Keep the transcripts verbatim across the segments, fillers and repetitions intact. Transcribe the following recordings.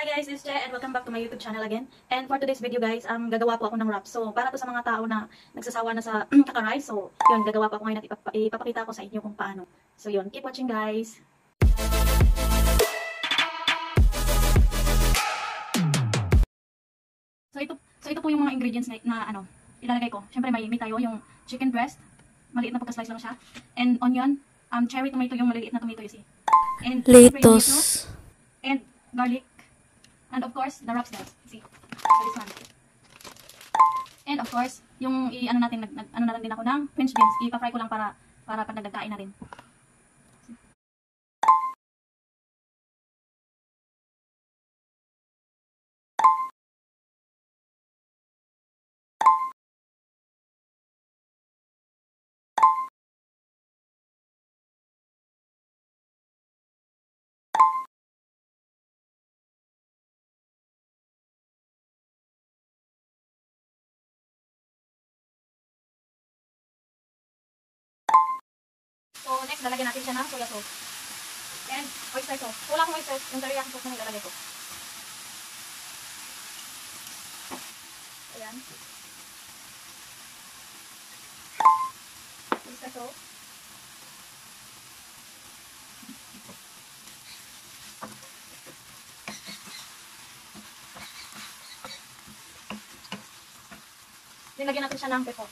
Hi guys, this is Che and welcome back to my YouTube channel again. And for today's video guys, um, gagawa po ako ng wrap. So, para to sa mga tao na nagsasawa na sa kaka-rice. So, yun, gagawa po ako ngayon at ipap ipapakita ko sa inyo kung paano. So, yun, keep watching guys. So, ito, so ito po yung mga ingredients na, na ano, ilalagay ko. Siyempre, may, may tayo, yung chicken breast. Maliit na pagka-slice lang siya. And onion, um, cherry tomato, yung maliliit na tomato, you see. And Lettuce. And garlic. And of course, the wraps guys. See? So this one. And of course, yung i-ano natin, nag, nag, ano na lang din ako ng French beans. Ipa-fry ko lang para, para pag nagdagkain na rin. So, next, lalagyan natin siya ng soya sauce. And oyster sauce. Wala akong oyster, yung teriyaki sauce na nilalagay ko. Ayan. Oyster sauce. Nilagyan natin siya ng pepper.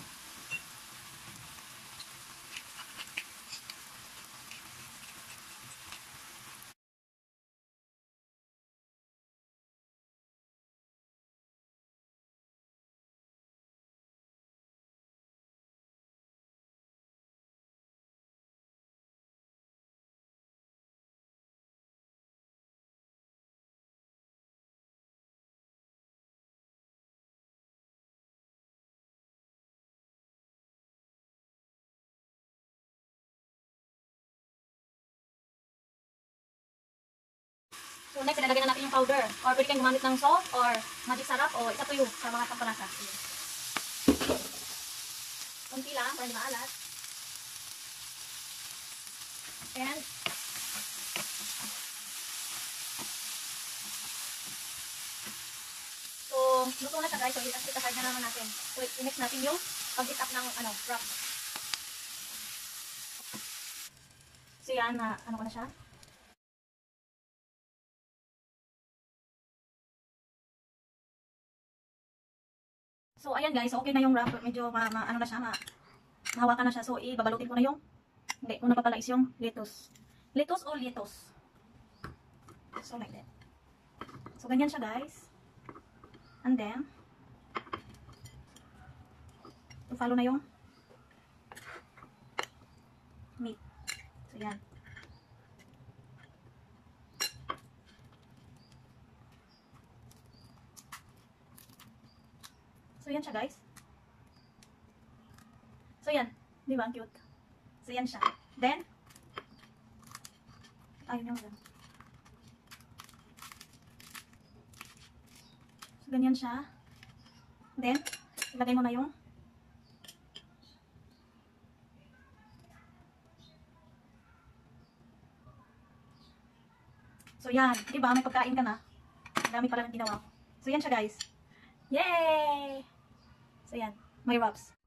So next, ilalagay na natin yung powder. Or pwede kayong gumamit ng salt or magic sarap o isa to you sa mga pampalasa. Kunti lang para hindi maalat. And so, luto na siya guys. So, i-asset aside na naman natin. So, i-mix natin yung pag-heat up ng ano, wrap. So, yan, na, ano ko na siya. So, ayan guys, okay na yung wrap. Medyo, ma, ma, ano na siya, ma, mahawakan na siya. So, ibabalutin ko na yung, hindi, una pa pala is yung lettuce. Lettuce or lettuce. So, like that. So, ganyan siya guys. And then, to follow na yung meat. So, yan. So, yan siya, guys. So, yan. Di ba? Ang cute. So, yan siya. Then, ayun yung lang. So, ganyan siya. Then, ilagay mo na yung so, yan. Di ba? May pagkain ka na. Ang dami pala ng ginawa. So, yan siya, guys. Yay! So, yan. May wraps.